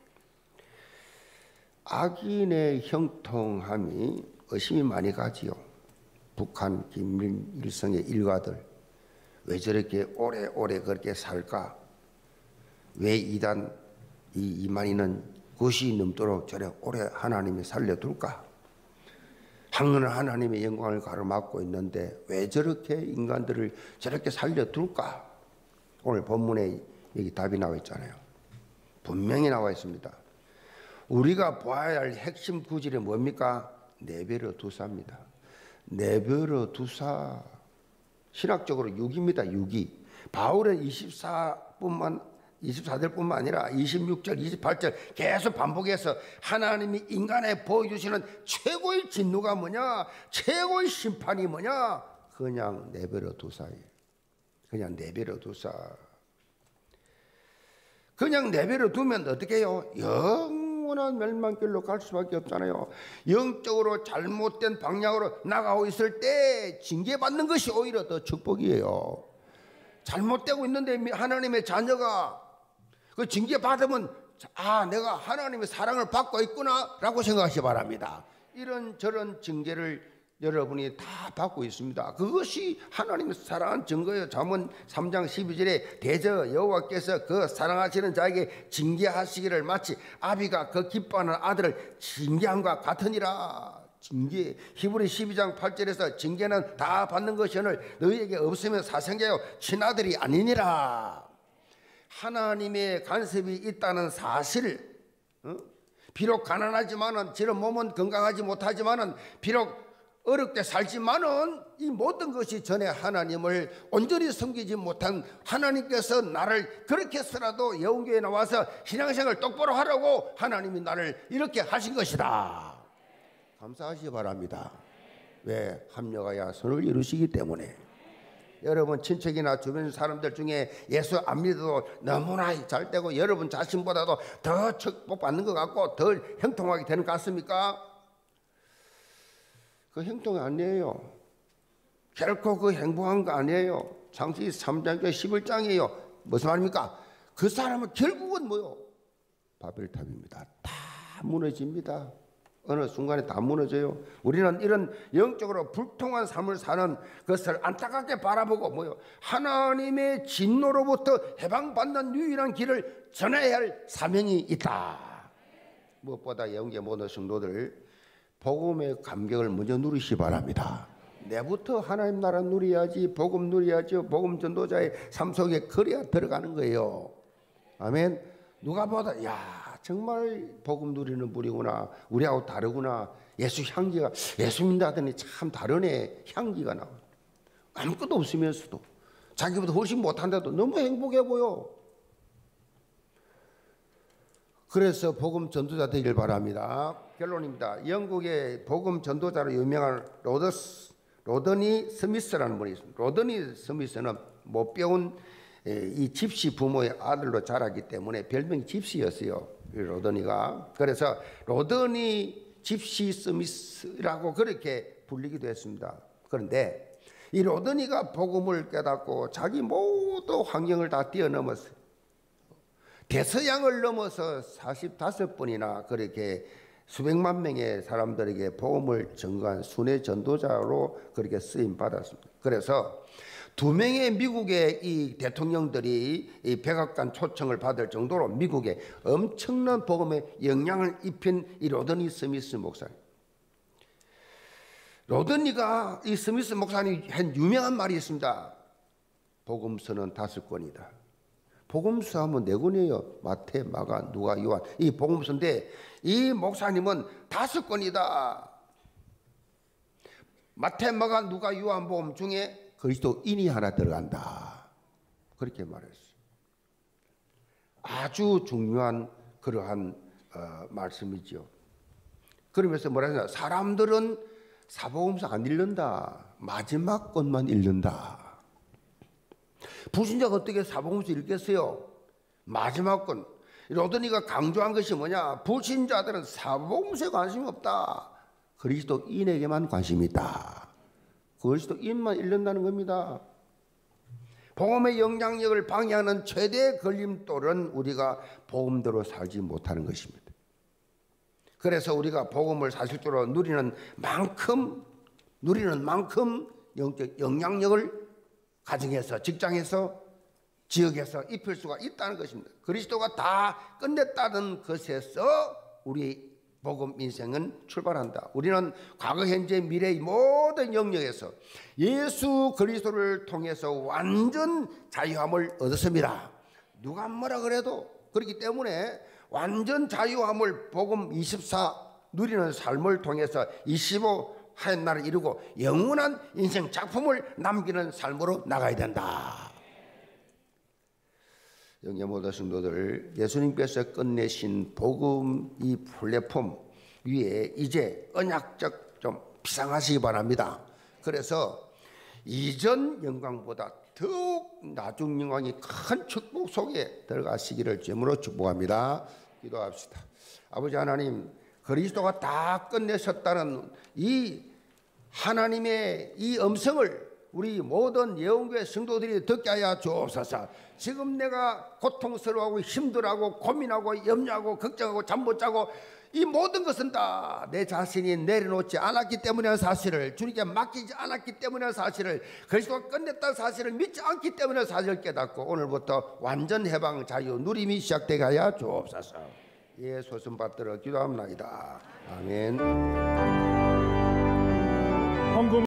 악인의 형통함이 의심이 많이 가지요. 북한 김일성의 일가들 왜 저렇게 오래오래 그렇게 살까? 왜 이단 이만희는 90이 넘도록 저래 오래 하나님이 살려둘까? 항상 하나님의 영광을 가로막고 있는데 왜 저렇게 인간들을 저렇게 살려둘까? 오늘 본문에 여기 답이 나와 있잖아요. 분명히 나와 있습니다. 우리가 봐야 할 핵심 구절이 뭡니까? 내버려 두사입니다. 내버려 두사. 신학적으로 유기입니다. 유기. 바울은 24절뿐만 아니라 26절, 28절 계속 반복해서 하나님이 인간에 보여주시는 최고의 진노가 뭐냐? 최고의 심판이 뭐냐? 그냥 내버려 두사예요. 그냥 내버려 두사. 그냥 내버려 두면 어떻게 해요? 영원한 멸망길로 갈 수밖에 없잖아요. 영적으로 잘못된 방향으로 나가고 있을 때 징계받는 것이 오히려 더 축복이에요. 잘못되고 있는데 하나님의 자녀가 그 징계받으면 내가 하나님의 사랑을 받고 있구나 라고 생각하시 바랍니다. 이런저런 징계를 여러분이 다 받고 있습니다. 그것이 하나님의 사랑한 증거예요. 잠언 3장 12절에 대저 여호와께서 그 사랑하시는 자에게 징계하시기를 마치 아비가 그 기뻐하는 아들을 징계함과 같으니라. 징계. 히브리 12장 8절에서 징계는 다 받는 것이오늘 너희에게 없으면 사생자요 친아들이 아니니라. 하나님의 간섭이 있다는 사실, 비록 가난하지만은 저런 몸은 건강하지 못하지만은 비록 어렵게 살지만은 이 모든 것이 전에 하나님을 온전히 섬기지 못한 하나님께서 나를 그렇게 해서라도 영교에 나와서 신앙생활을 똑바로 하라고 하나님이 나를 이렇게 하신 것이다. 감사하시기 바랍니다. 왜? 합력하여 선을 이루시기 때문에. 여러분 친척이나 주변 사람들 중에 예수 안 믿어도 너무나 잘 되고 여러분 자신보다도 더 축복받는 것 같고 더 형통하게 되는 것 같습니까? 그 형통이 아니에요. 결코 그 행복한 거 아니에요. 창세기 3장 11장이에요. 무슨 말입니까? 그 사람은 결국은 뭐요? 바벨탑입니다. 다 무너집니다. 어느 순간에 다 무너져요. 우리는 이런 영적으로 불통한 삶을 사는 것을 안타깝게 바라보고 뭐요? 하나님의 진노로부터 해방받는 유일한 길을 전해야 할 사명이 있다. 무엇보다 영계 모든 성도들 복음의 감격을 먼저 누리시 바랍니다. 내부터 하나님 나라 누려야지, 복음 누려야죠. 복음 전도자의 삶 속에 그래야 들어가는 거예요. 아멘. 누가 보다 정말 복음 누리는 분이구나, 우리하고 다르구나, 예수 향기가, 예수 믿는다 하더니 참 다르네, 향기가 나와. 아무것도 없으면서도 자기보다 훨씬 못한데도 너무 행복해 보여. 그래서 복음 전도자 되길 바랍니다. 결론입니다. 영국의 복음 전도자로 유명한 로더니 스미스라는 분이 있습니다. 로더니 스미스는 못 배운 이 집시 부모의 아들로 자랐기 때문에 별명이 집시였어요. 로더니가. 그래서 로더니 집시 스미스라고 그렇게 불리기도 했습니다. 그런데 이 로더니가 복음을 깨닫고 자기 모든 환경을 다 뛰어넘었어요. 대서양을 넘어서 45번이나 그렇게 수백만 명의 사람들에게 복음을 전가한 순회 전도자로 그렇게 쓰임 받았습니다. 그래서 2명의 미국의 이 대통령들이 이 백악관 초청을 받을 정도로 미국에 엄청난 복음에 영향을 입힌 이 로더니 스미스 목사님. 로더니가 이 스미스 목사님이 한 유명한 말이 있습니다. 복음서는 5권이다. 복음서 하면 4권이에요. 마태, 마가, 누가, 요한. 이 복음서인데 이 목사님은 5권이다. 마태, 마가, 누가, 요한 복음 중에 그리스도인이 하나 들어간다. 그렇게 말했어요. 아주 중요한 그러한 말씀이죠. 그러면서 뭐라 하냐? 사람들은 사복음서 안 읽는다. 마지막 것만 읽는다. 불신자가 어떻게 사복음서 읽겠어요? 마지막 건. 로더니가 강조한 것이 뭐냐? 불신자들은 사복음서에 관심이 없다. 그리스도인에게만 관심이 있다. 그리스도인만 읽는다는 겁니다. 복음의 영향력을 방해하는 최대 걸림돌은 우리가 복음대로 살지 못하는 것입니다. 그래서 우리가 복음을 사실적으로 누리는 만큼 영적 영향력을 가정에서, 직장에서, 지역에서 입힐 수가 있다는 것입니다. 그리스도가 다 끝냈다는 것에서 우리 복음 인생은 출발한다. 우리는 과거, 현재, 미래의 모든 영역에서 예수 그리스도를 통해서 완전 자유함을 얻었습니다. 누가 뭐라 그래도. 그렇기 때문에 완전 자유함을 복음 24 누리는 삶을 통해서 25 하얀 날을 이루고 영원한 인생 작품을 남기는 삶으로 나가야 된다. 영계 모든 성도들, 예수님께서 끝내신 복음 이 플랫폼 위에 이제 언약적 좀 비상하시기 바랍니다. 그래서 이전 영광보다 더욱 나중 영광이 큰 축복 속에 들어가시기를 주님으로 축복합니다. 기도합시다. 아버지 하나님, 그리스도가 다 끝내셨다는 이 하나님의 이 음성을 우리 모든 예언교회 성도들이 듣게 하여 주옵소서. 지금 내가 고통스러워하고 힘들어하고 고민하고 염려하고 걱정하고 잠 못 자고 이 모든 것은 다 내 자신이 내려놓지 않았기 때문이라는 사실을, 주님께 맡기지 않았기 때문이라는 사실을, 그리스도가 끝냈다는 사실을 믿지 않기 때문에 사실을 깨닫고 오늘부터 완전 해방 자유 누림이 시작되게 하여 주옵소서. 예, 소선 받들어 기도합니다. 아멘.